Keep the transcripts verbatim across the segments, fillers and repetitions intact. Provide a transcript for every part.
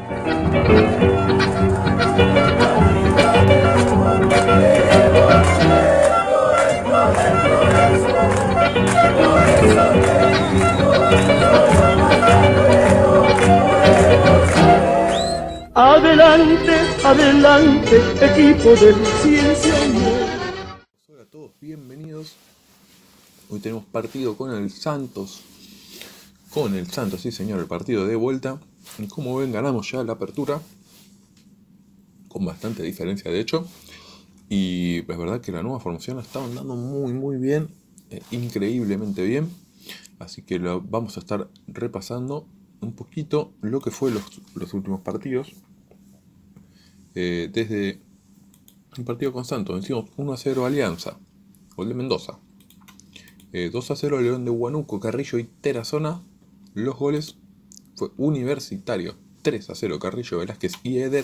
Adelante, adelante, equipo de ciencia. Hola a todos, bienvenidos. Hoy tenemos partido con el Santos. Con el Santos, sí señor, el partido de vuelta. Y como ven, ganamos ya la apertura. Con bastante diferencia, de hecho. Y es verdad que la nueva formación la está andando muy, muy bien. Eh, increíblemente bien. Así que lo vamos a estar repasando un poquito lo que fue los, los últimos partidos. Eh, desde el partido con Santos, vencimos uno a cero Alianza, gol de Mendoza. Eh, dos a cero León de Huánuco, Carrillo y Tarazona. Los goles fue Universitario, tres a cero Carrillo, Velázquez y Eder.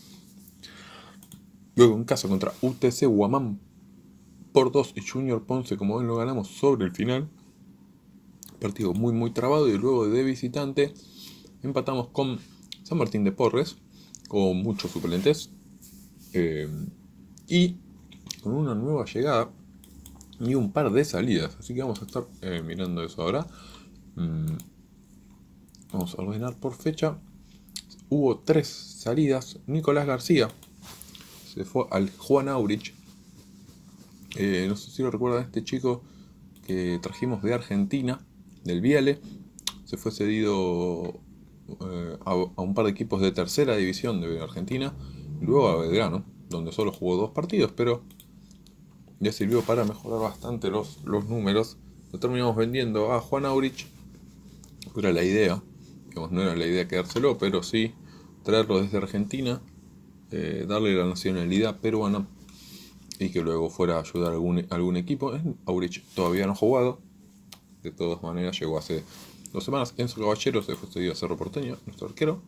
Luego en casa contra U T C Guamán por dos y Junior Ponce, como ven, lo ganamos sobre el final. Partido muy muy trabado, y luego de visitante empatamos con San Martín de Porres, con muchos suplentes. Eh, y con una nueva llegada y un par de salidas, así que vamos a estar eh, mirando eso ahora. Mm, vamos a ordenar por fecha. Hubo tres salidas. Nicolás García se fue al Juan Aurich. Eh, no sé si lo recuerdan, este chico que trajimos de Argentina, del Viale. Se fue cedido eh, a, a un par de equipos de tercera división de Argentina. Luego a Belgrano, donde solo jugó dos partidos, pero ya sirvió para mejorar bastante los, los números. Lo terminamos vendiendo a Juan Aurich. Era la idea, digamos, no era la idea quedárselo, pero sí traerlo desde Argentina, eh, darle la nacionalidad peruana y que luego fuera a ayudar a algún, algún equipo. Aurich todavía no ha jugado, de todas maneras llegó hace dos semanas. Enzo Caballero se fue cedido a Cerro Porteño, nuestro arquero.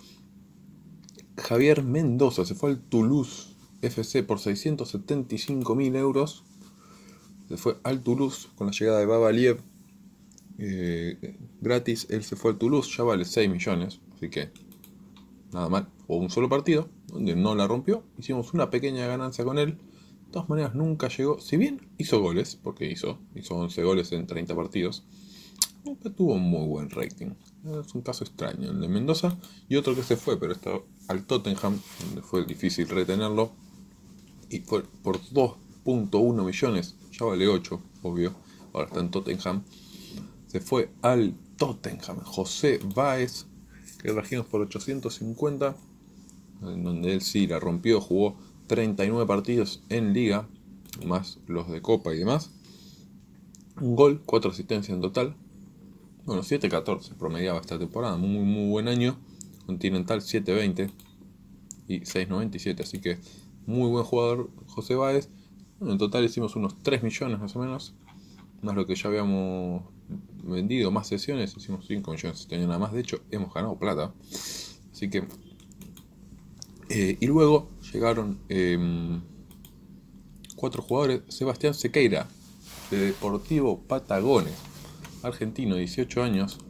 Javier Mendoza se fue al Toulouse F C por seiscientos setenta y cinco mil euros. Se fue al Toulouse con la llegada de Babaliev. Eh, gratis, él se fue al Toulouse, ya vale seis millones, así que nada mal. Jugó un solo partido, donde no la rompió, hicimos una pequeña ganancia con él. De todas maneras nunca llegó, si bien hizo goles, porque hizo, hizo once goles en treinta partidos, nunca tuvo un muy buen rating. Es un caso extraño el de Mendoza. Y otro que se fue, pero está al Tottenham, donde fue difícil retenerlo, y fue por dos punto uno millones, ya vale ocho, obvio, ahora está en Tottenham. Se fue al Tottenham José Báez, que trajimos por ochocientos cincuenta, en donde él sí la rompió, jugó treinta y nueve partidos en liga, más los de copa y demás. Un gol, cuatro asistencias en total. Bueno, siete catorce promediaba esta temporada, muy muy buen año. Continental siete veinte y seis noventa y siete, así que muy buen jugador José Báez. Bueno, en total hicimos unos tres millones más o menos, más lo que ya habíamos vendido, más sesiones, hicimos cinco millones este año nada más. De hecho hemos ganado plata, así que eh, y luego llegaron eh, cuatro jugadores. Sebastián Sequeira, de Deportivo Patagones, argentino, dieciocho años.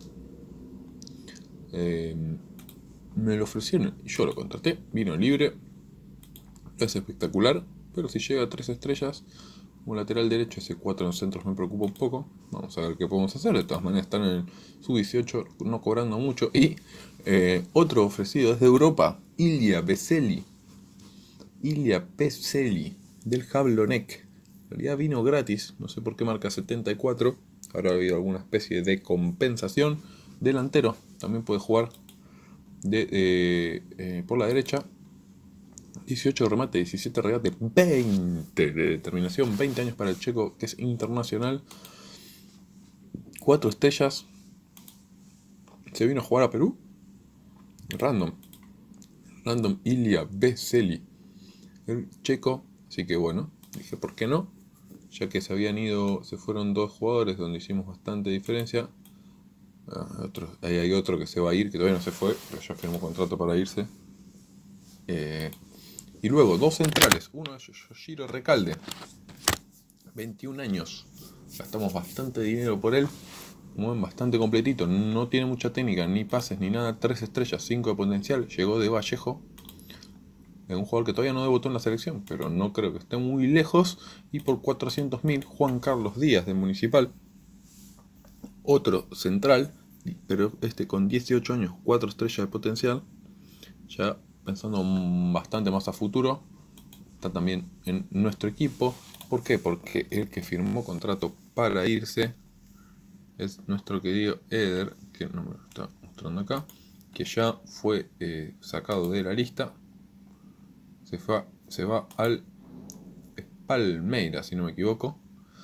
eh, me lo ofrecieron y yo lo contraté, vino libre, es espectacular, pero si llega a tres estrellas como lateral derecho, ese cuatro en centros me preocupa un poco. Vamos a ver qué podemos hacer. De todas maneras están en el sub dieciocho, no cobrando mucho. Y eh, otro ofrecido desde Europa, Ilya Peseli. Ilya Peseli, del Jablonec. En realidad vino gratis, no sé por qué marca setenta y cuatro. Habrá habido alguna especie de compensación. Delantero, también puede jugar de, eh, eh, por la derecha. dieciocho de remate, diecisiete de regate, veinte de determinación, veinte años para el checo, que es internacional. cuatro estrellas. Se vino a jugar a Perú. Random. Random Ilya Peseli, el checo. Así que bueno, dije, ¿por qué no? Ya que se habían ido, se fueron dos jugadores donde hicimos bastante diferencia. Uh, otro, ahí hay otro que se va a ir, que todavía no se fue, pero ya firmó contrato para irse. Eh, y luego dos centrales. Uno es Yoshiro Recalde, veintiún años. Gastamos bastante dinero por él. Muy bastante completito, no tiene mucha técnica, ni pases, ni nada. Tres estrellas, cinco de potencial. Llegó de Vallejo. Es un jugador que todavía no debutó en la selección, pero no creo que esté muy lejos. Y por cuatrocientos mil, Juan Carlos Díaz de Municipal. Otro central, pero este con dieciocho años, cuatro estrellas de potencial. Ya pensando bastante más a futuro. Está también en nuestro equipo. ¿Por qué? Porque el que firmó contrato para irse es nuestro querido Eder, que no me lo está mostrando acá, que ya fue eh, sacado de la lista. Se, fue, se va al Palmeiras, si no me equivoco.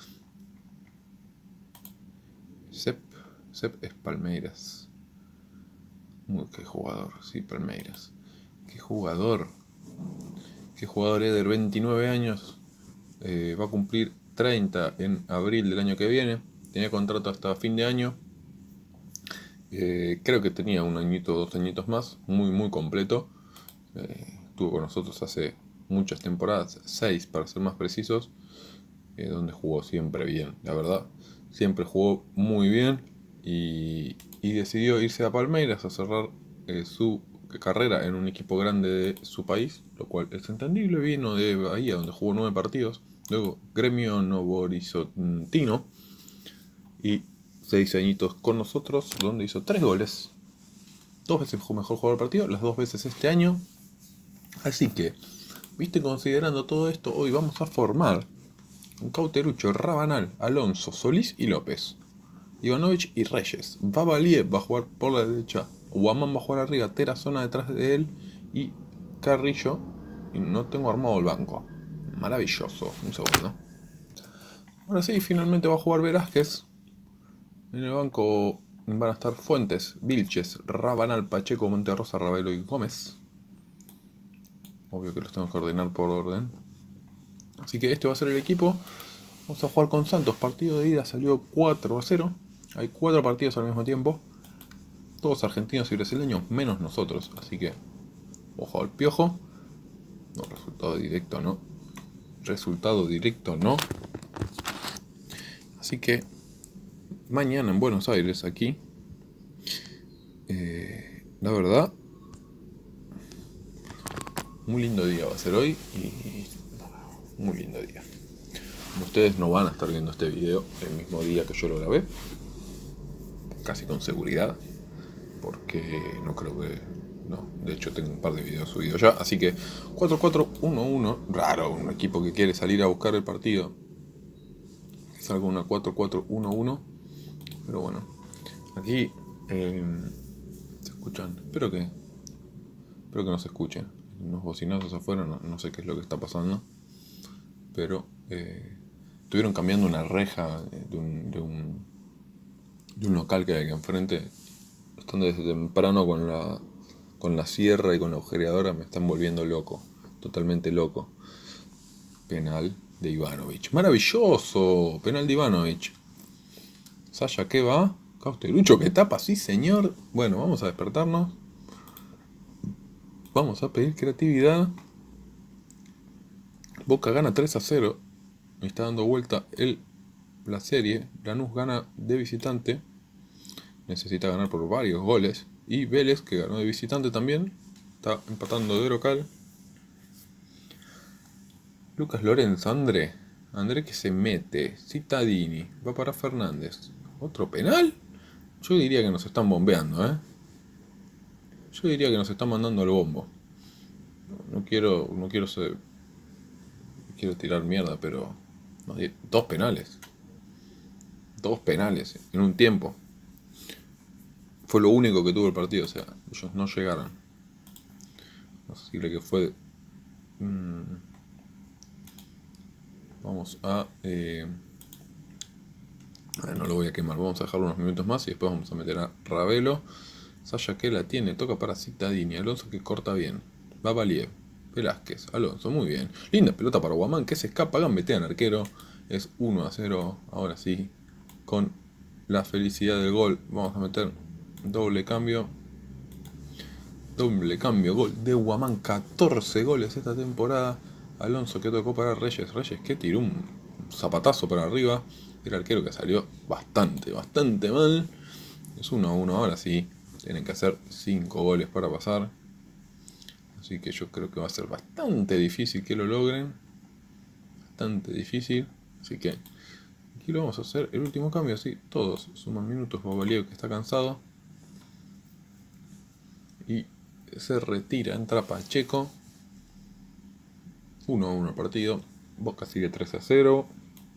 Sep, Sep es Palmeiras. Uy, qué jugador, sí, Palmeiras. Qué jugador. Qué jugador Eder, veintinueve años. Eh, va a cumplir treinta en abril del año que viene. Tenía contrato hasta fin de año. Eh, creo que tenía un añito, dos añitos más. Muy, muy completo. Eh, estuvo con nosotros hace muchas temporadas, seis para ser más precisos. Eh, donde jugó siempre bien, la verdad. Siempre jugó muy bien. Y, y decidió irse a Palmeiras a cerrar eh, su carrera en un equipo grande de su país, lo cual es entendible. Vino de Bahía, donde jugó nueve partidos. Luego Gremio Novo Horizontino. Y seis añitos con nosotros, donde hizo tres goles. Dos veces fue mejor jugador del partido, las dos veces este año. Así que, viste, considerando todo esto, hoy vamos a formar un Cauterucho, Rabanal, Alonso, Solís y López. Ivanovic y Reyes. Babaliev va a jugar por la derecha. Guamán va a jugar arriba. Terazona detrás de él. Y Carrillo. Y no tengo armado el banco. Maravilloso. Un segundo. Ahora sí, finalmente va a jugar Velázquez. En el banco van a estar Fuentes, Vilches, Rabanal, Pacheco, Monterrosa, Ravelo y Gómez. Obvio que los tengo que ordenar por orden. Así que este va a ser el equipo. Vamos a jugar con Santos. Partido de ida salió cuatro a cero. Hay cuatro partidos al mismo tiempo. Todos argentinos y brasileños, menos nosotros. Así que, ojo al piojo. No, resultado directo no. Resultado directo no. Así que, mañana en Buenos Aires, aquí. Eh, la verdad, muy lindo día va a ser hoy. Y muy lindo día. Ustedes no van a estar viendo este video el mismo día que yo lo grabé. Casi con seguridad. Porque no creo que... No, de hecho tengo un par de videos subidos ya. Así que cuatro cuatro uno uno. Raro, un equipo que quiere salir a buscar el partido. Que salga una cuatro cuatro uno uno. Pero bueno. Aquí... Eh, ¿se escuchan? Espero que... Espero que no se escuchen. Unos bocinazos afuera. No, no sé qué es lo que está pasando. Pero... Eh, estuvieron cambiando una reja de un, de un... de un local que hay aquí enfrente. Están desde temprano con la con la sierra y con la agujereadora, me están volviendo loco, totalmente loco. Penal de Ivanovic, maravilloso, penal de Ivanovic. Sasha, ¿qué va? Cauterucho, que tapa, sí señor. Bueno, vamos a despertarnos. Vamos a pedir creatividad. Boca gana tres a cero. Me está dando vuelta el, la serie. Lanús gana de visitante. Necesita ganar por varios goles. Y Vélez, que ganó de visitante también, está empatando de local. Lucas Lorenzo, André. André que se mete. Cittadini. Va para Fernández. ¿Otro penal? Yo diría que nos están bombeando, ¿eh? Yo diría que nos están mandando al bombo. No, no quiero... No quiero ser... No quiero tirar mierda, pero... No, dos penales. Dos penales en un tiempo. Fue lo único que tuvo el partido, o sea, ellos no llegaron. Así que fue... Mmm, vamos a... Eh, a ver, no lo voy a quemar, vamos a dejarlo unos minutos más y después vamos a meter a Ravelo. Sasha que la tiene, toca para Cittadini, Alonso que corta bien. Babaliev, Velázquez, Alonso, muy bien. Linda pelota para Guamán que se escapa, gambetea en arquero. Es uno a cero, ahora sí, con la felicidad del gol. Vamos a meter... Doble cambio. Doble cambio. Gol de Guamán. catorce goles esta temporada. Alonso que tocó para Reyes. Reyes que tiró un zapatazo para arriba. el arquero que salió bastante, bastante mal. Es uno a uno ahora sí. Tienen que hacer cinco goles para pasar. Así que yo creo que va a ser bastante difícil que lo logren. Bastante difícil. Así que aquí lo vamos a hacer el último cambio. Así todos suman minutos. Babaliev que está cansado. Y se retira. Entra Pacheco. uno a uno el partido. Boca sigue tres a cero.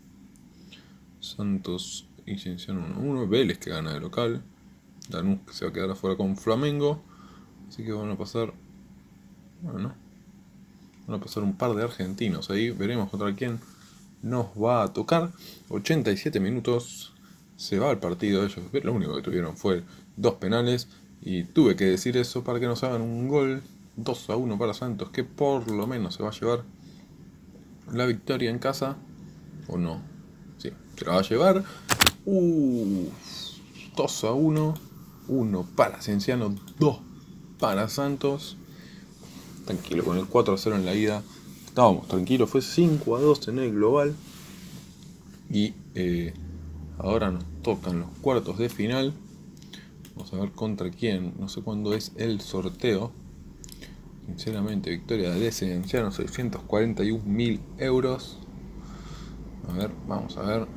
Santos y Cienciano uno a uno. Vélez que gana de local. Lanús que se va a quedar afuera con Flamengo. Así que van a pasar. Bueno, van a pasar un par de argentinos. Ahí veremos contra quién nos va a tocar. ochenta y siete minutos. Se va el partido. Ellos lo único que tuvieron fue dos penales. Y tuve que decir eso para que nos hagan un gol. dos a uno para Santos. Que por lo menos se va a llevar la victoria en casa. ¿O no? Sí, se la va a llevar. Uh, dos a uno. uno para Cienciano. dos para Santos. Tranquilo, con el cuatro a cero en la ida estábamos tranquilos. Fue cinco a dos en el global. Y eh, ahora nos tocan los cuartos de final. Vamos a ver contra quién. No sé cuándo es el sorteo. Sinceramente, victoria de Cienciano, seiscientos cuarenta y un mil euros. A ver, vamos a ver.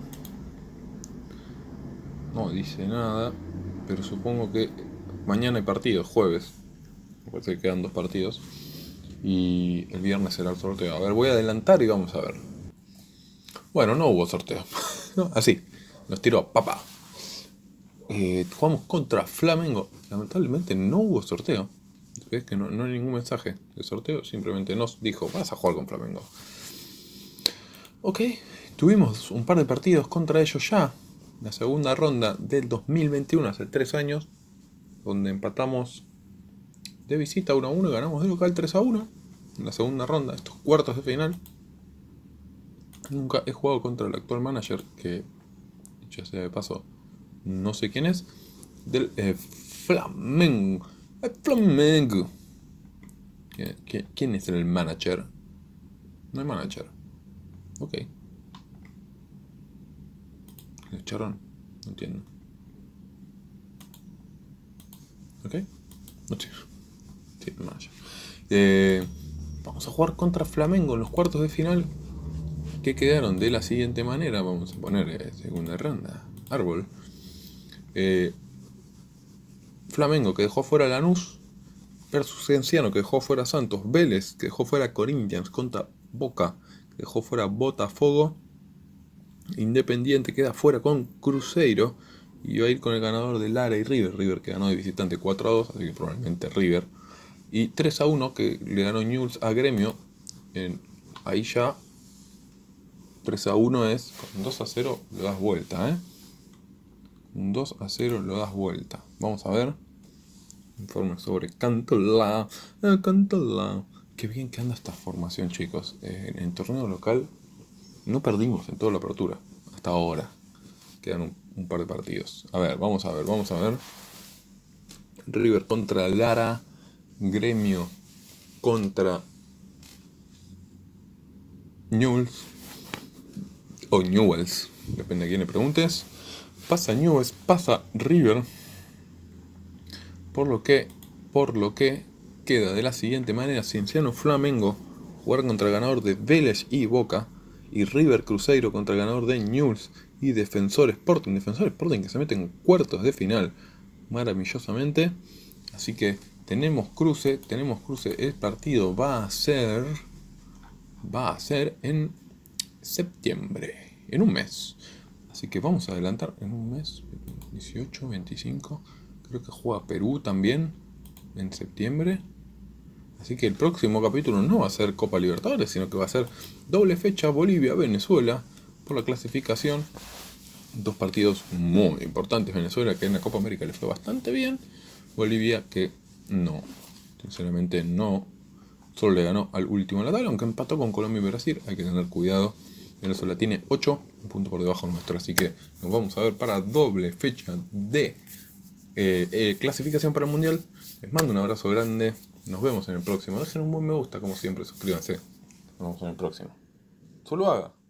No dice nada, pero supongo que mañana hay partidos, jueves. Me parece que quedan dos partidos. Y el viernes será el sorteo. A ver, voy a adelantar y vamos a ver. Bueno, no hubo sorteo. Así, nos tiró papá. Eh, jugamos contra Flamengo. Lamentablemente no hubo sorteo. Es que no, no hay ningún mensaje de sorteo. Simplemente nos dijo, vas a jugar con Flamengo. Ok, tuvimos un par de partidos contra ellos ya. La segunda ronda del dos mil veintiuno, hace tres años. Donde empatamos de visita uno a uno y ganamos de local tres a uno. En la segunda ronda, estos cuartos de final. Nunca he jugado contra el actual manager, que ya sea de paso, no sé quién es. Del eh, Flamengo. El Flamengo. ¿Quién es el manager? No hay manager. Ok. ¿Lo echaron? No entiendo. Ok. No sé. Sí, el manager. Eh, vamos a jugar contra Flamengo en los cuartos de final. Que quedaron de la siguiente manera. Vamos a poner eh, segunda ronda. Árbol. Eh, Flamengo que dejó fuera a Lanús versus Cienciano que dejó fuera a Santos. Vélez que dejó fuera a Corinthians contra Boca que dejó fuera a Botafogo. Independiente queda fuera con Cruzeiro y va a ir con el ganador de Lara y River. River que ganó de visitante cuatro a dos, así que probablemente River. Y tres a uno que le ganó Newell's a Gremio. En, ahí ya tres a uno es, con dos a cero lo das vuelta, ¿eh? Un dos a cero lo das vuelta. Vamos a ver. Informe sobre Cantolao. Eh, Cantolao. Qué bien que anda esta formación, chicos. Eh, en el torneo local no perdimos en toda la apertura. Hasta ahora. Quedan un, un par de partidos. A ver, vamos a ver, vamos a ver. River contra Lara. Gremio contra Newell's. O Newell's. Depende de quién le preguntes. Pasa Newell's, pasa River. Por lo que, por lo que queda de la siguiente manera: Cienciano Flamengo jugar contra el ganador de Vélez y Boca, y River Cruzeiro contra el ganador de Newell's y Defensor Sporting. Defensor Sporting que se mete en cuartos de final maravillosamente. Así que tenemos cruce, tenemos cruce. El partido va a ser, va a ser en septiembre, en un mes. Así que vamos a adelantar en un mes, dieciocho, veinticinco. Creo que juega Perú también en septiembre. Así que el próximo capítulo no va a ser Copa Libertadores, sino que va a ser doble fecha Bolivia-Venezuela por la clasificación. Dos partidos muy importantes. Venezuela que en la Copa América le fue bastante bien. Bolivia que no, sinceramente no. Solo le ganó al último en la tabla, aunque empató con Colombia y Brasil. Hay que tener cuidado. Venezuela tiene ocho, un punto por debajo nuestro. Así que nos vamos a ver para doble fecha de eh, eh, clasificación para el Mundial. Les mando un abrazo grande. Nos vemos en el próximo. Dejen un buen me gusta, como siempre. Suscríbanse. Nos vemos en el próximo. Solo haga.